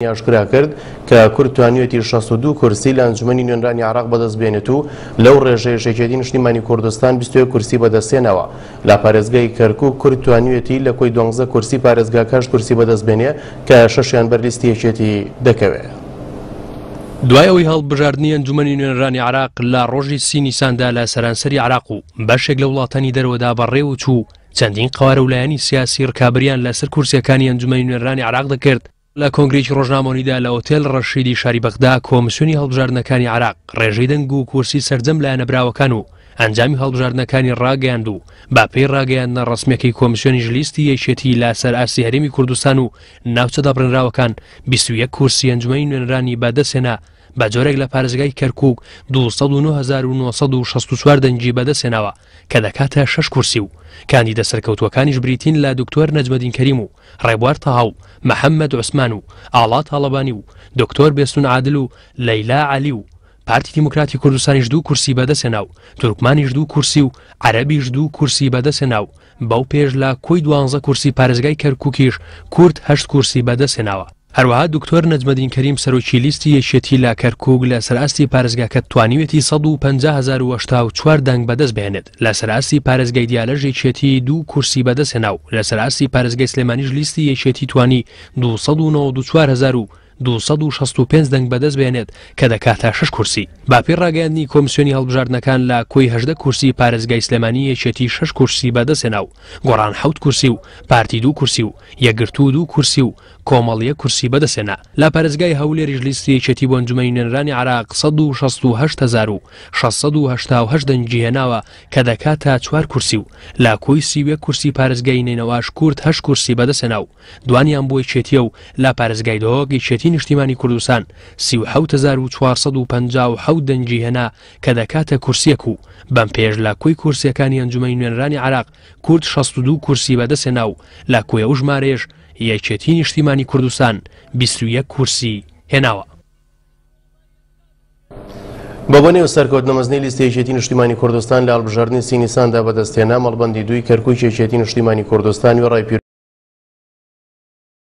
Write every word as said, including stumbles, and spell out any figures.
ئاشکرا کرد کە کورد توانیوێتی شەست و دوو کورسی لە ئەنجومەنی نوێنرانی عێراق بەدەستبێنێت و لەو ڕێژەیە یەکێتی نیشتیمانی کوردستان بیست و یەک کورسی بەدەستێنەوە. لە پارێزگای کەرکووک کورد توانیوێتی لە کۆی دوانزە کورسی پارێزگاکەش کورسی بەدەستبێنێ کە شەشیان بەرلیستی یەکێتی دەکەوێت. دوای ئەوەی هەڵبژاردننی ئەنجومەنی نوێنەرانی عێراق لە ڕۆژی سی نیساندا لە سەرانسەری عێراق و بەشێک لە وڵاتانی دەرەوەدا بەڕێوە چوو چەندین قوارە و لایەنی سیاسی ڕکابریان لەسەر کورسیەکانی ئەنجومەنی نوێنەرانی عێراق دەکرد. لە کۆنگرێکی ڕۆژنامەوەنیدا لە ئۆتێل ڕەشیدی شاری بەغدا کۆمسیۆنی هەڵبژاردنەکانی عێراق ڕێژەی دەنگ و کورسی سەرجەم لایەنەبراوەکان و ئەنجامی هەڵبژاردنەکانی ڕاگەیاند و با پێی ڕاگەیاندنە ڕەسمیەکەی کۆمسیۆنی ژلیستی یەکێتی لە سەر ئاسی هەرێمی کوردستان و ناوچە دابڕێنراوەکان بیست و یەک کورسی ئەنجومەنی نوێنەرانی بەدەستهێنا بە جۆرێک لە پارێزگای کەرکووک دووسەد و نۆ هەزار و نۆسەد و شەست و چوار دەنگی بەدەستهێناوە کە دەکاتە شەش کورسی و کاندیدە سەرکەوتووەکانیش بریتین لە دکتۆر نەجمەدین کەریم و ڕێبوار تەهاو، محەممەد عوسمان و ئاڵات هەڵەبانی و دکتۆر بێستون عادل و لەیلا عەلی و پارتی دیموکراتی کوردستانیش دوو کورسی بەدەستهێنا و تورکمانیش دوو کورسی و عەرەبیش دوو کورسی بەدەستهێنا و بەو پێش لە کۆی دوانزە کورسی پارێزگای کەرکووکیش کورد هەشت کورسی بەدەستهێناوە. هەروەها دکتۆر نەجمەدین کەریم سەرۆکی لیستی یەکێتی لە کەرکووک لە سەرئاستی پارێزگاکە توانیوێتی سەد و پەنجا هەزار و هەشتا و چوار دەنگ بەدەست بهێنێت. لە سەرئاستی پارێزگای دیالەژ یەکێتی دوو کورسی بەدەستهێنا و لە سەرئاستی پارێزگای سلێمانیش لیستی یەکێتی توانی دووسەد و نۆڤەد و چوار هەزار و دووسەد و شەست و پێنج دەنگ بەدەست بهێنێت کە دەکاتە شەش کورسی. باپی ڕاگەیاندنی کۆمسیۆنی هەڵبژاردنەکان لە کۆی هەژدە کورسی پارێزگای سلێمانی یەکێتی شەش کورسی بەدەستهێنا و گۆڕان حەوت کورسی و پارتی دوو کورسی و یەکگرتوو دوو کورسی و کۆمەڵیە کورسی بەدەستهێنا. لە پارێزگای هەولێریش لیستی یەکێتی بۆ ئەنجومەنی نوێنەرانی عێراق سەد و شەست و هەشت هەزار و شەشسەد و هەشتا و هەشت دەنگی هێناوە کە دەکاتە چوار کورسی و لە کۆی سی و یەک کورسی پارێزگای نینەواش کورد هەشت کورسی بەدەستهێنا و دوانیان بۆ یەکێتیە و لە پارێزگای دۆهۆک یەکێتی نیشتیمانی کوردستان سی و حەوت هەزار و چوارسەد و پەنجا و حەوت دەنگی هێنا کە دەکاتە کورسیەک و بەم پێش لە کۆی کورسیەکانی ئەنجومەنی نوێنەرانی عێراق کورد شەست و دوو کورسی بەدەستهێنا و لە کۆی ئەو ژمارەیەش یەکێتی نیشتیمانی کوردستان بیست و یەک کورسی هێناوە. بە بۆ نێو سەرکەوتنە مەزنەی لیستی یەکێتی نیشتیمانی کوردستان لە هەڵبژاردننی سی نیساندا بەدەستهێنا مەڵبەندی دووی کەرکووک یەکێتی نیشتیمانی کوردستان و ڕای